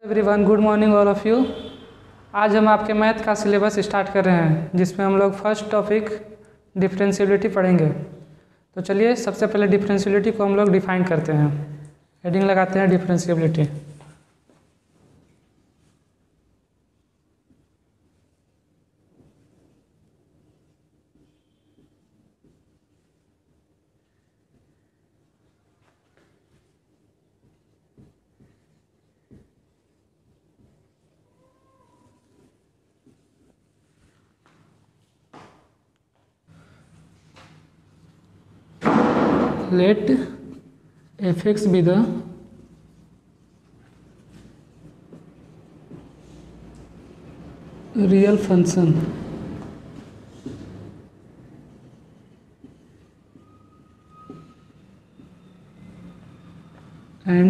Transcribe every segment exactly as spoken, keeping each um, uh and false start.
Everyone, good morning all of you. आज हम आपके मैथ का सिलेबस स्टार्ट कर रहे हैं, जिसमें हम लोग फर्स्ट टॉपिक डिफरेंशियबिलिटी पढ़ेंगे। तो चलिए सबसे पहले डिफरेंशियबिलिटी को हम लोग डिफाइन करते हैं। हेडिंग लगाते हैं differentiability. Let f(x) be the real function and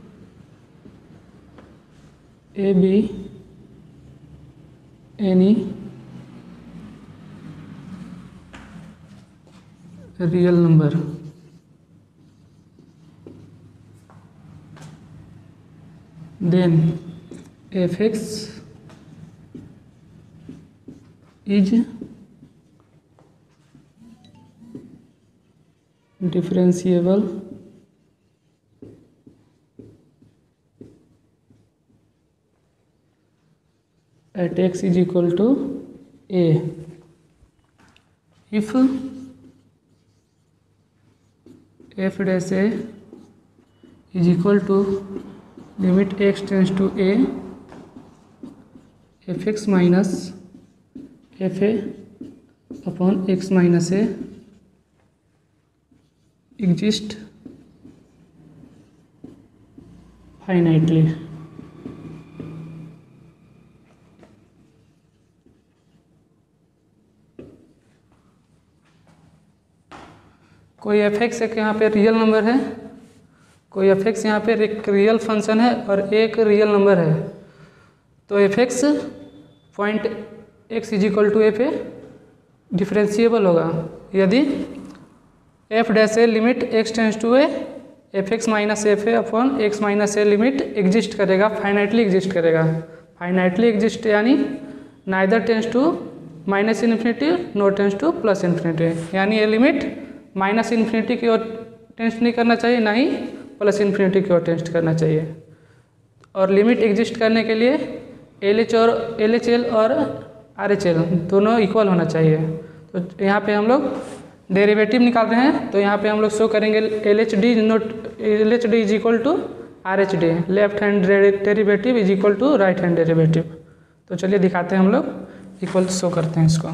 a be any real number. Then f(x) is differentiable at x is equal to a if f dash a is equal to limit x tends to a fx minus fa upon x minus a exist finitely. कोई fx एक यहाँ पे real number है, कोई fx यहाँ पे एक real function है और एक रियल नंबर है। तो fx point x is equal to a पे डिफरेंशिएबल होगा यदि f dash a limit x tends to a f x minus f a upon x minus a limit exist करेगा, finitely exist करेगा। Finitely exist यानी neither tends to minus infinity nor tends to plus infinity, यानी ये limit minus infinity की ओर tense नहीं करना चाहिए, ना ही प्लस इन्फिनिटी की ओर टेंस करना चाहिए। और लिमिट एग्जिस्ट करने के लिए एल एच और एल एच एल और आर एच एल दोनों इक्वल होना चाहिए। तो यहाँ पे हम लोग डेरिवेटिव निकाल रहे हैं, तो यहाँ पे हम लोग शो करेंगे L H D note L H D is equal to R H D, left hand derivative is equal to right hand derivative. तो चलिए दिखाते हैं, हम लोग इक्वल शो करते हैं इसको।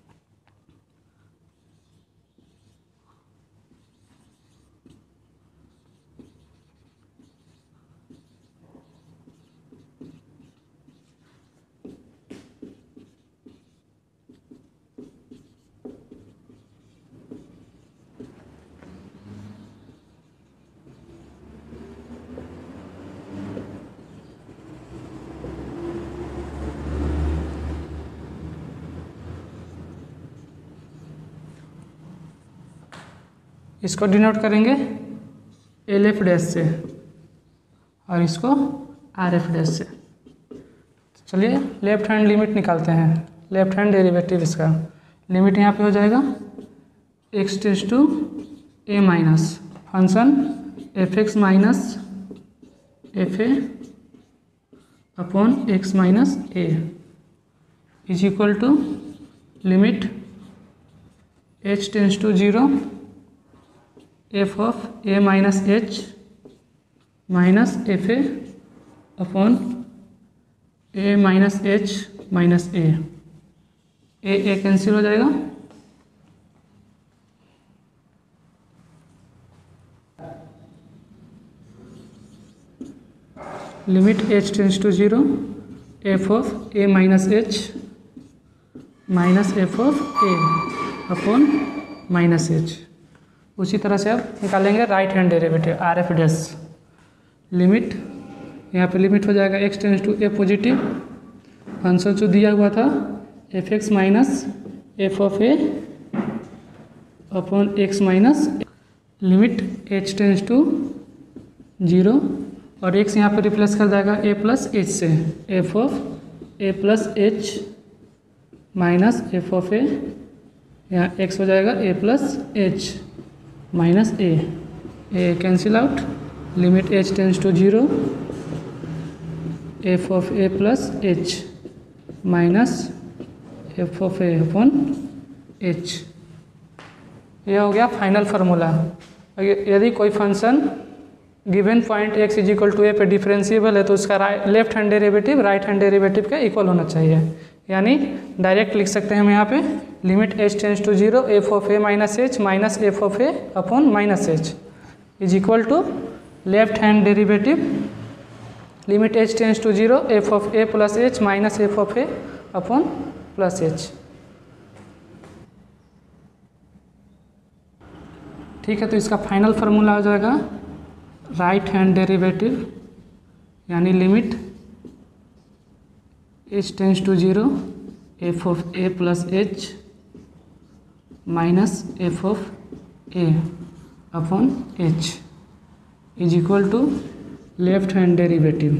इसको डिनोट करेंगे एल एफ डैश से और इसको आर एफ डैश से। चलिए लेफ्ट हैंड लिमिट निकालते हैं, लेफ्ट हैंड डेरिवेटिव इसका। लिमिट यहाँ पे हो जाएगा x tends to a minus function f x minus f a upon x minus a is equal to limit h tends to zero f of a minus h minus f a upon a minus h minus a a a cancel हो जाएगा। Limit h tends to zero f of a minus h minus f of a upon minus h. उसी तरह से अब निकालेंगे right hand derivative R F dash. Limit यहाँ पे limit हो जाएगा x tends to a positive, function जो दिया हुआ था f x minus f of a upon x minus limit h tends to zero और एक्स यहाँ पे रिप्लेस कर जाएगा ए प्लस एच से, f of a plus h minus f of a, यहाँ एक्स हो जाएगा a plus h minus a, a cancel out, limit h tends to zero, f of a plus h minus f of a upon h. यह हो गया final formula. यदि कोई function given point x is equal to a पे differentiable है तो उसका right left hand derivative right hand derivative के इक्वल होना चाहिए। यानी डायरेक्ट लिख सकते हैं हम यहाँ पे limit h tends to zero f of a minus h minus f of a upon minus h is equal to left hand derivative limit h tends to zero f of a plus h minus f of a upon plus h. ठीक है, तो इसका final formula हो जाएगा right hand derivative यानी limit h tends to zero f of a plus h minus f of a upon h is equal to left hand derivative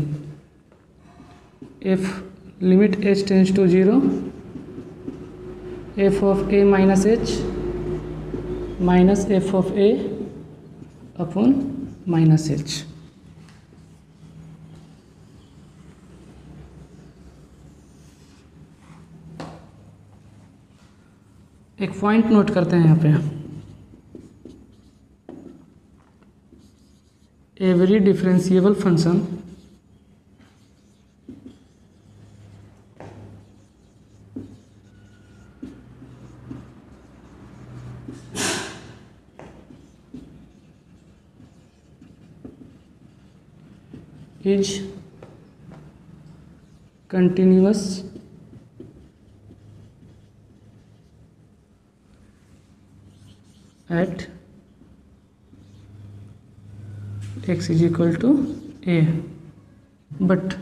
f limit h tends to zero f of a minus h minus f of a upon minus h. एक point note करते हैं यहाँ पे, every differentiable function is continuous at x is equal to a, but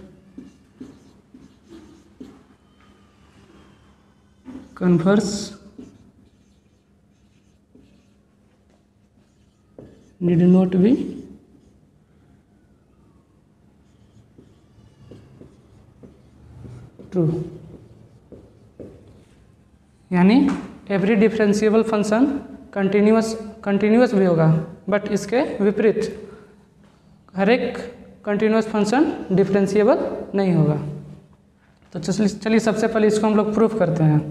converse need not be true. यानी every differentiable function continuous continuous भी होगा, but इसके विपरीत हर एक कंटिन्यूस फंक्शन डिफरेंशिएबल नहीं होगा। तो चलिए सबसे पहले इसको हम लोग प्रूफ करते हैं।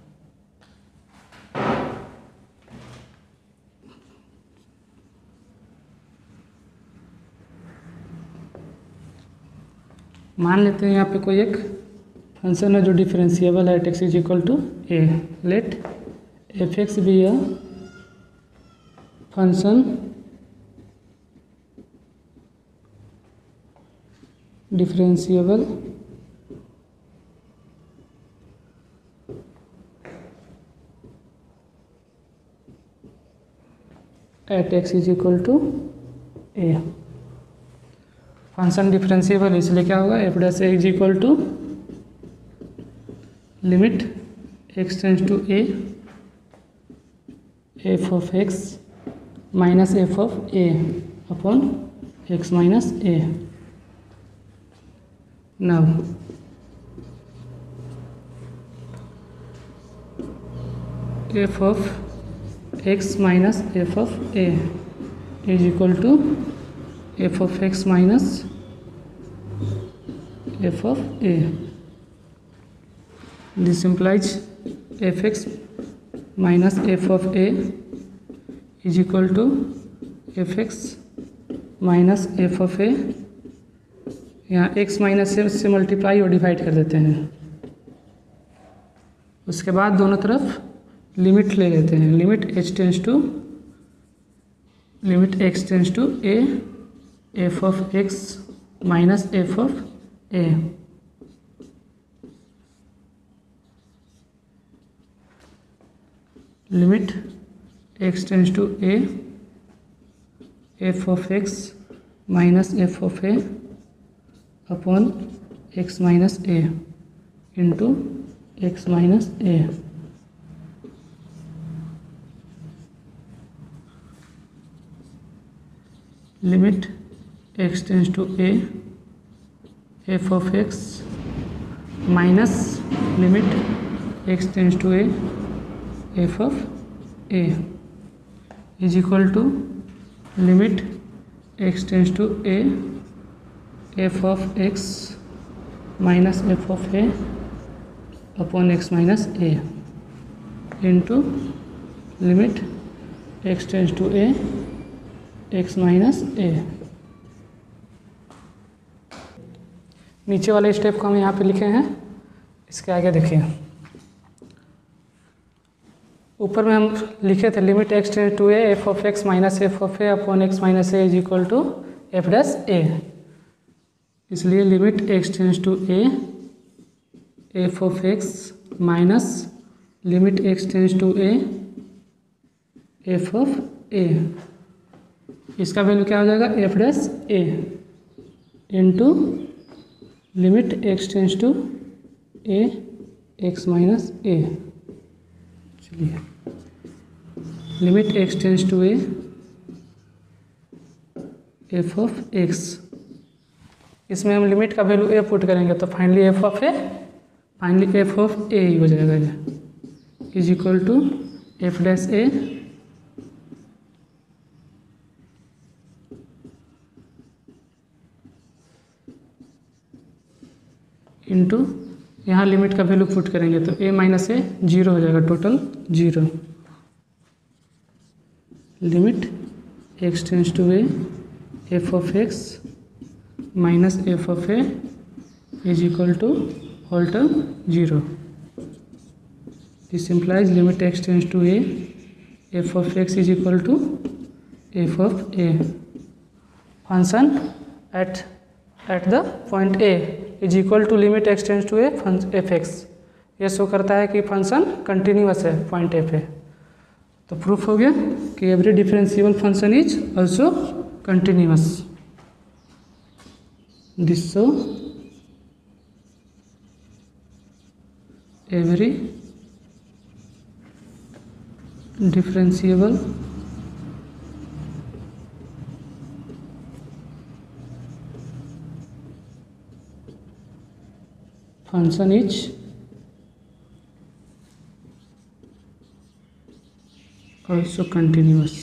मान लेते हैं यहाँ पे कोई एक फंक्शन है जो डिफरेंशिएबल है, x is equal to a. Let f x be a function differentiable at x is equal to a. Function differentiable इसलिए क्या होगा, f dash a is equal to limit x tends to a f of x minus f of a upon x minus a. Now f of x minus f of a is equal to f of x minus f of a. This implies f(x) minus f of a is equal to f(x) minus f of a। यहाँ x minus से, से multiply और divide कर देते हैं। उसके बाद दोनों तरफ लिमिट ले लेते हैं। Limit h tends to limit x tends to a f of x minus f of a। Limit x tends to a f of x minus f of a upon x minus a into x minus a। Limit x tends to a f of x minus limit x tends to a f of a is equal to limit x tends to a f of x minus f of a upon x minus a into limit x tends to a x minus a. नीचे वाले step को हम यहाँ पे लिखे हैं, इसके आगे देखिए। ऊपर में हम लिखे थे limit x tends to a f of x minus f of a upon x minus a is equal to f dash a. इसलिए limit x tends to a f of x minus limit x tends to a f of a, इसका value क्या हो जाएगा f dash a into limit x tends to a x minus a. चलिए limit x tends to a f of x, इसमें हम limit का value a put करेंगे तो finally f of a finally f of a ही हो जाएगा ये is equal to f dash a into यहाँ लिमिट का वैल्यू पुट करेंगे तो ए माइनस ए जीरो हो जाएगा, total zero. Limit x tends to a f of x minus f of a is equal to whole term zero. This implies limit x tends to a f of x is equal to f of a. Function at at the point a is equal to limit x tends to a f x. ये show करता है कि function continuous है point a पे। तो proof हो गया कि every differentiable function is also continuous. This show every differentiable function is also continuous।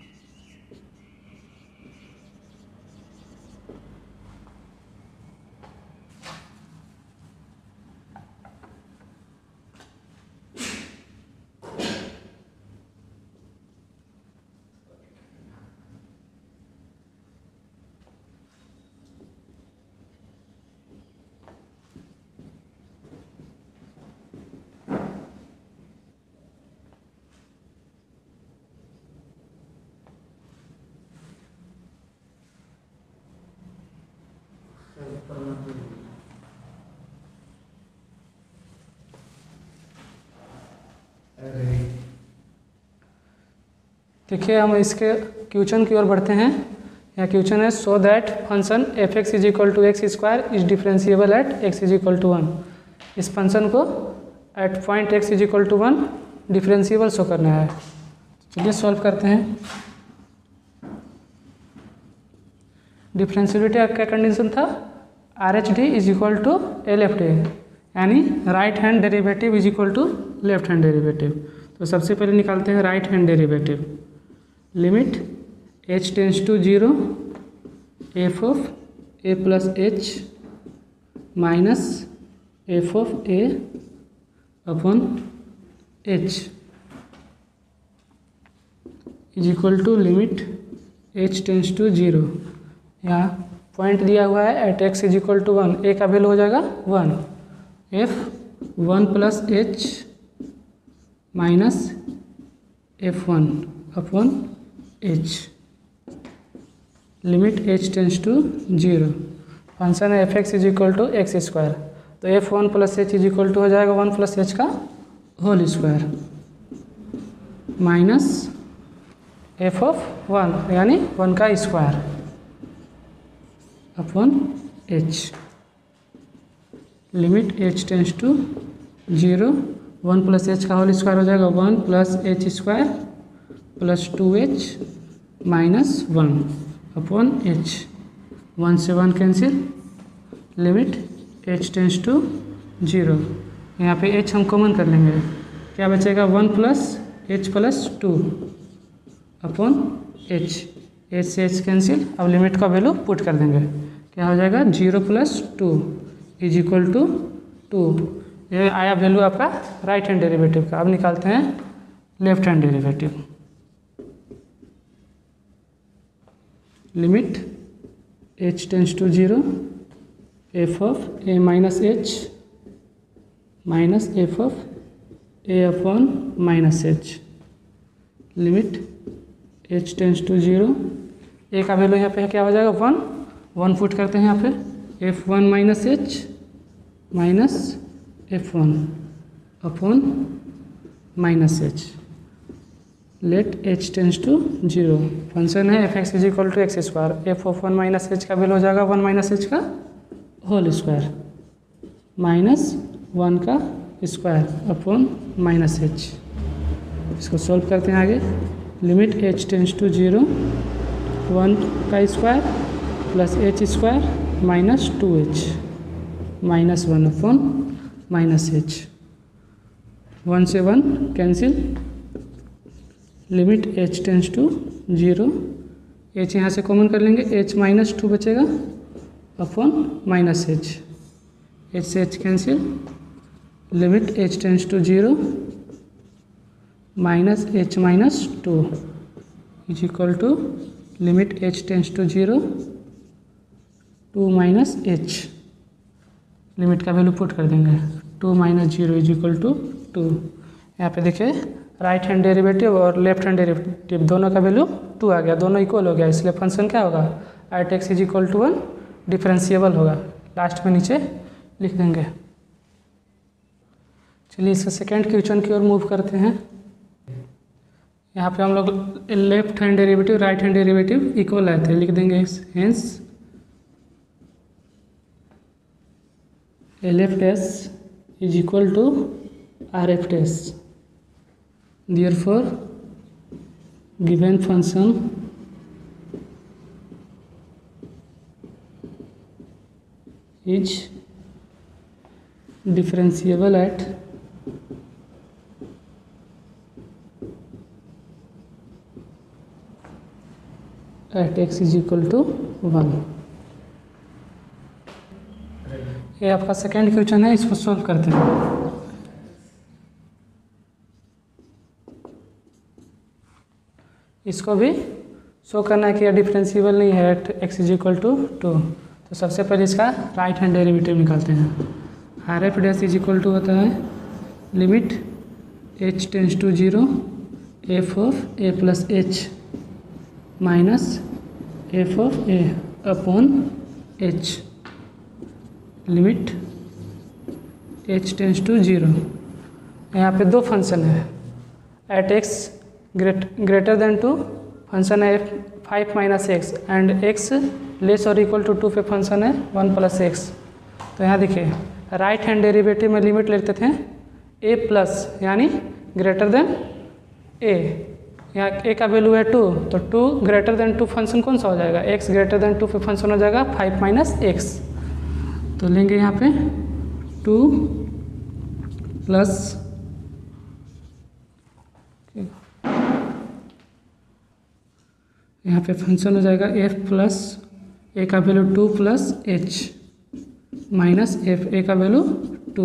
देखिए हम इसके क्वेश्चन की ओर बढ़ते हैं। यहाँ क्वेश्चन है so that function f x is equal to x square is differentiable at x is equal to one. इस function को at point x is equal to one differentiable show करना है। चलिए सॉल्व करते हैं। डिफरेंशिएबिलिटी का condition था R H D is equal to L F D, यानी right hand derivative is equal to left hand derivative. तो सबसे पहले निकालते हैं right hand derivative. Limit h tends to zero f of a plus h minus f of a upon h is equal to limit h tends to zero. यहाँ point दिया हुआ है at x is equal to one, a का value हो जाएगा one. F one plus h minus f one upon h limit h tends to zero. Function है f x is equal to x square, तो f one plus h is equal to हो जाएगा one plus h का whole square minus f of one यानी one का square upon h limit h tends to zero. One plus h का whole square हो जाएगा one plus h square plus to h minus one upon h one से one cancel, limit h tends to zero. यहाँ पे h हम common कर लेंगे, क्या बचेगा one plus h plus two upon h, h से h कैंसिल। अब लिमिट का वैल्यू पुट कर देंगे, क्या हो जाएगा zero plus two is equal to two. ये आया वैल्यू आपका राइट हैंड डेरिवेटिव का। अब निकालते हैं left hand derivative. Limit h tends to zero f of a minus h minus f of a upon minus h. Limit h tends to zero, a का value यहाँ पे क्या हो जाएगा वन, वन पुट करते हैं यहाँ पे f one minus h minus f one upon minus h. Let h tends to zero, function है f x is equal to x square, f of one minus h का value हो जाएगा one minus h का whole square minus one का square upon minus h. इसको solve करते हैं आगे। Limit h tends to zero one का square plus h square minus two h minus one upon minus h, one से one cancel. Limit h tends to zero, h यहाँ से common कर लेंगे, h माइनस टू बचेगा upon minus h, h से h cancel. Limit h tends to zero minus h minus two is equal to limit h tends to zero two minus h. Limit का value put कर देंगे, two minus zero is equal to two. यहाँ पे देखिए right hand derivative और left hand derivative दोनों का value to आ गया, दोनों इक्वल हो गया, इसलिए फंक्शन क्या होगा at x is equal to one differentiable होगा। लास्ट में नीचे लिख देंगे। चलिए इसका सेकेंड क्वेश्चन की ओर मूव करते हैं। यहाँ पे हम लोग left hand derivative right hand derivative equal आए थे, लिख देंगे हेंस एल एफ टेस is equal to R F टेस। Therefore, given function is differentiable at at x is equal to one. ये आपका सेकेंड क्वेश्चन है, इसको सॉल्व करते हैं। इसको भी शो करना है कि यह डिफरेंशिएबल नहीं है at x is equal to two. तो सबसे पहले इसका राइट हैंड डेरिवेटिव निकालते हैं। R F dash is equal to होता है limit h tends to zero f of a plus h minus f of a upon h. Limit h tends to zero, यहाँ पे दो फंक्शन है at x great greater than two function है five minus x and x less और equal to to पे function है one plus x. तो यहाँ देखिए राइट हैंड डेरिवेटिव में लिमिट लेते थे ए प्लस यानी ग्रेटर देन ए, यहाँ ए का वैल्यू है टू, तो two greater than two function कौन सा हो जाएगा, एक्स ग्रेटर देन टू पे फंक्शन हो जाएगा फाइव माइनस एक्स। तो लेंगे यहाँ पे टू प्लस यहाँ पे फंक्शन हो जाएगा एफ प्लस ए का value two plus h minus f a का value two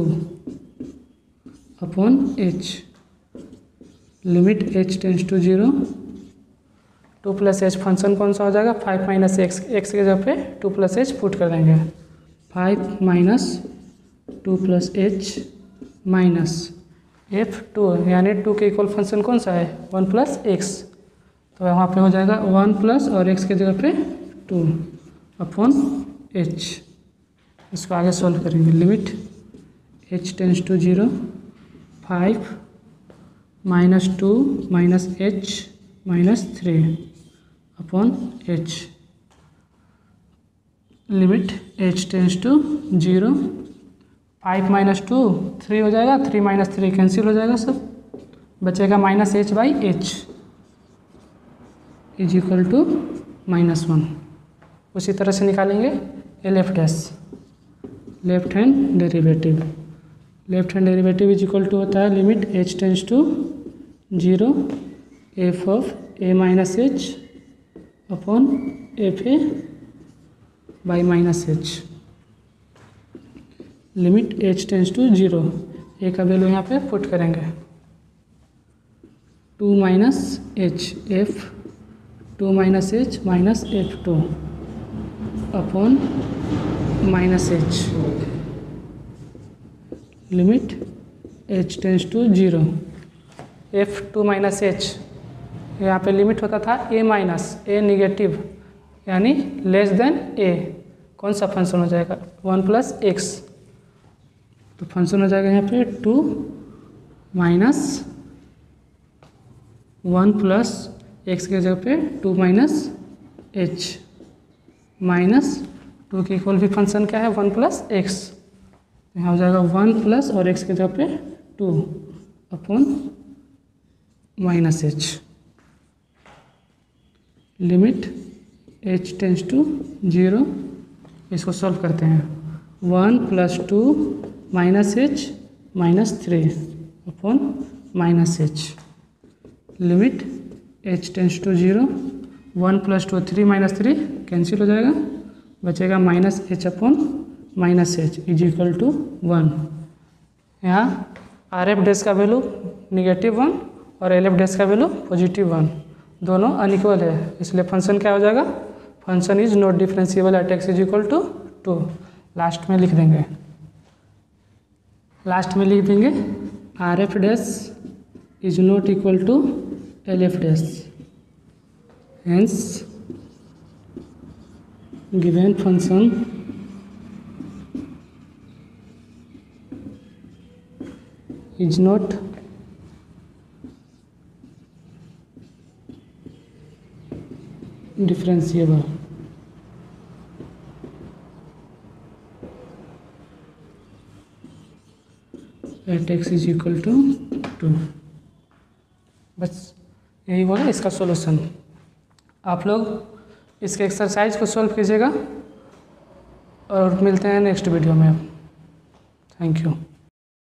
upon h. Limit h tends to zero, two plus h function कौन सा हो जाएगा फाइव माइनस एक्स, एक्स के जगह पे टू प्लस एच पुट कर देंगे, five minus two plus h minus f two यानी टू के इक्वल फंक्शन कौन सा है वन प्लस एक्स। तो वहाँ पे हो जाएगा वन प्लस और एक्स के जगह पे टू अपॉन एच। इसको आगे सॉल्व करेंगे। Limit h tends to zero five minus two minus h minus three upon h. Limit h tends to zero, five minus two three हो जाएगा, थ्री माइनस थ्री कैंसिल हो जाएगा, सब बचेगा minus h by h is equal to minus one. उसी तरह से निकालेंगे L F dash, left hand derivative. Left hand derivative is equal to होता है limit h tends to zero f of a minus h upon f a by minus h. Limit h tends to zero, a का value यहाँ पे put करेंगे two minus h f two minus h minus f two upon minus h. Limit h tends to zero, f two minus h, यहाँ पे limit होता था a minus, a negative यानी less than a, कौन सा function हो जाएगा one plus x, तो फंक्शन हो जाएगा यहाँ पे two minus one plus x के जगह पे two minus h minus two के इक्वल भी फंक्शन क्या है वन प्लस एक्स, यहाँ हो जाएगा वन प्लस और एक्स के जगह पे two upon minus h. Limit h tends to zero, इसको सॉल्व करते हैं one plus two minus h minus three upon minus h. Limit h tends to zero, one plus two three minus three cancel हो जाएगा, बचेगा minus h upon minus h is equal to one. यहाँ R F dash का value negative one और L F dash का value positive one, दोनों unequal है, इसलिए फंक्शन क्या हो जाएगा, function is not differentiable at x is equal to two. Last में लिख देंगे लास्ट में लिख देंगे R F dash is not equal to L F dash, hence given function is not differentiable at x is equal to two. बस यही बोला इसका सॉल्यूशन। आप लोग इसके एक्सरसाइज को सॉल्व कीजिएगा और मिलते हैं नेक्स्ट वीडियो में। Thank you.